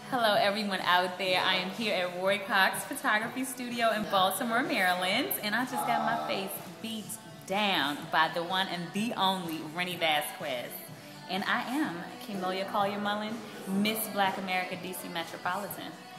Hello everyone out there. I am here at Roy Cox Photography Studio in Baltimore, Maryland, and I just got my face beat down by the one and the only Renny Vasquez. And I am Kamilla Collier-Mullin, Miss Black America DC Metropolitan.